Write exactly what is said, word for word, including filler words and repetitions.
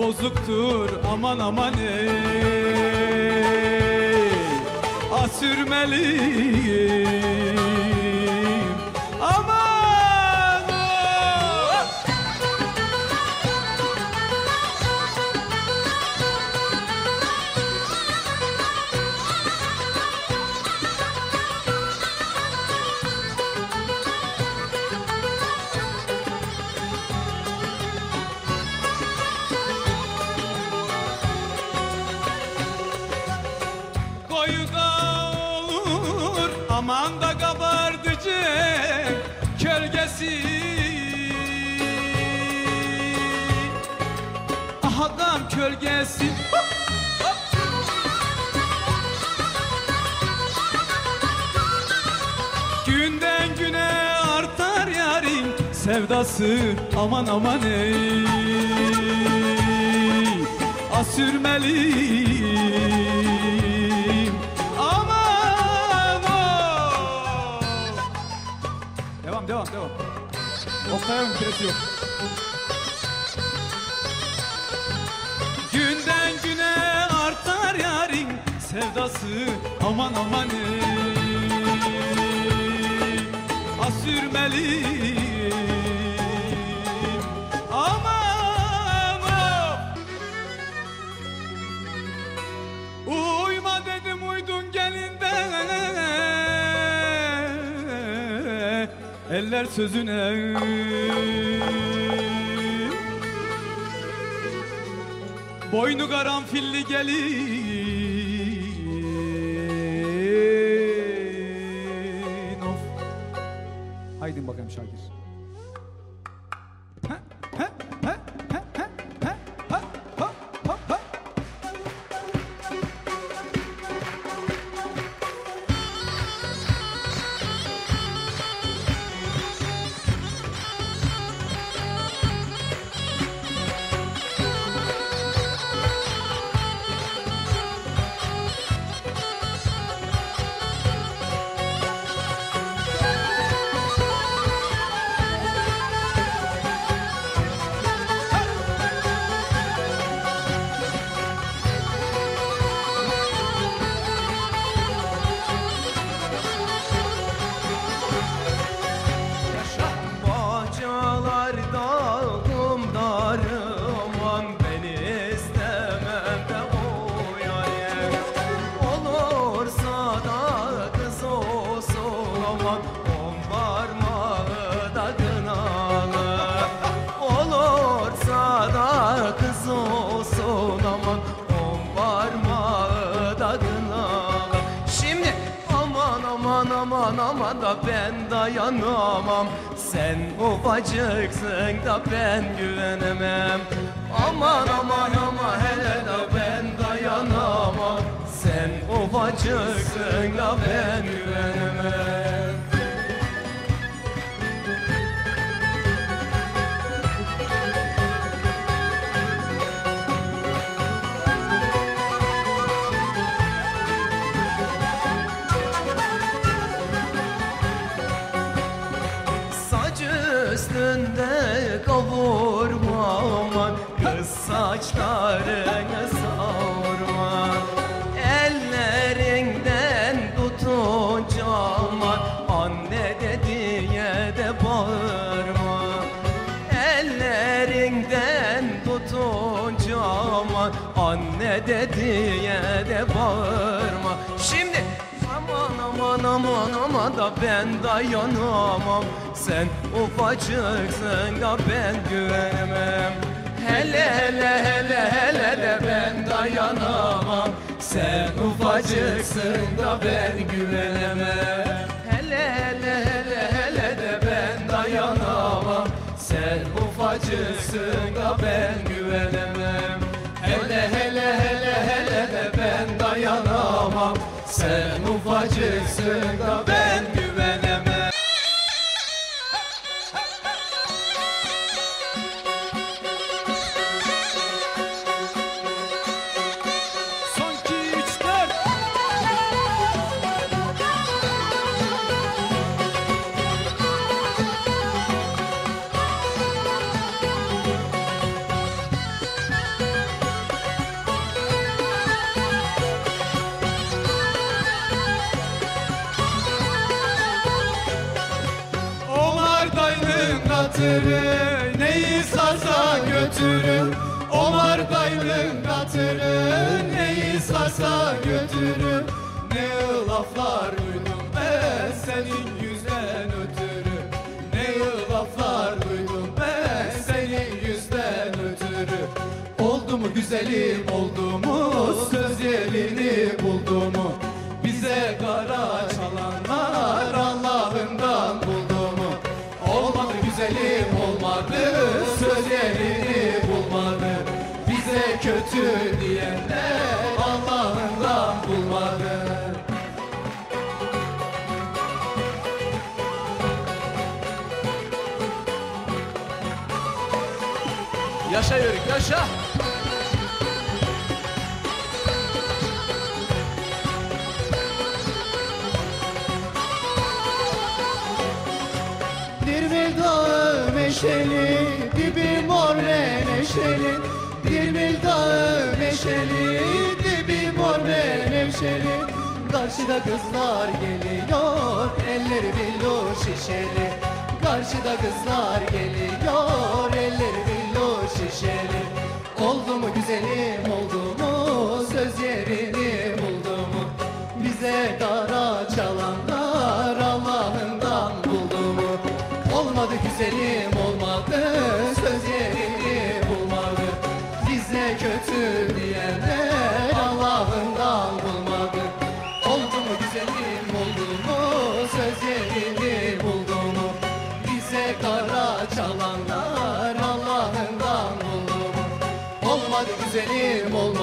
bozuktur aman aman ey. Asürmeliyim aman oh. Aman da kabardıcı kölgesi. Ahadam kölgesi. Hop, hop. Günden güne artar yarim sevdası aman aman ey. Asürmeliyim aman oh. Devam devam devam. Oktay'ın kiresi yok. Günden güne artar yarim sevdası aman aman ey. Asürmeliyim aman oh. Uyma dedim uydun gelinden, eller sözüne. Boynu karanfilli gelin of. Haydi bakayım Şakir. Ha, ha, ha, ha, ha, ha, ha, ha, ha, ha. Aman aman da ben dayanamam. Sen ufacıksın da ben güvenemem. Aman aman ama hele da ben dayanamam. Sen ufacıksın da ben güvenemem. Üstünde kavurma aman, kız saçlarını savurma. Ellerinden tutunca aman, anne dediye de bağırma. Ellerinden tutunca aman, anne dediye de bağırma. Şimdi aman aman aman aman da ben dayanamam. Sen ufacıksın da ben güvenemem. Hele hele hele hele de ben dayanamam. Sen ufacıksın da ben güvenemem. Hele hele hele hele de ben dayanamam. Sen ufacıksın da ben güvenemem. Hele hele hele hele de ben dayanamam. Sen ufacıksın da ben güvenemem. yatırır, neyi sarsa götürür. O margaylın katırır, neyi sarsa götürür. Ne laflar duydum ben senin yüzden ötürü. Ne laflar duydum ben senin yüzden ötürü. Oldu mu güzelim oldu mu, söz yerini buldu mu? Bize kara çalanlar Allah'ından buldu mu? Olmadı güzelim olmadı, söz yerini bulmadı. Bize kötü diyenler Allah'ından bulmadı. Yaşa Yörük, yaşa! Dirmil dağı meşeli, dibi mor ve neşeli. Dirmil dağı meşeli, dibi mor ve neşeli. Karşıda kızlar geliyor, elleri billo şişeli. Karşıda kızlar geliyor, elleri billo şişeli. Oldu mu güzelim oldu mu, söz yerini buldu mu? Bize kara çalanlar Allah'ından buldu mu? Olmadı güzelim olmadı, söz yerini bulmadı. Bize kötü diyenler Allah'ından bulmadı. Oldu mu güzelim oldu mu, söz yerini buldu mu? Bize kara çalanlar Allah'ından buldu mu? Olmadı güzelim olmadı.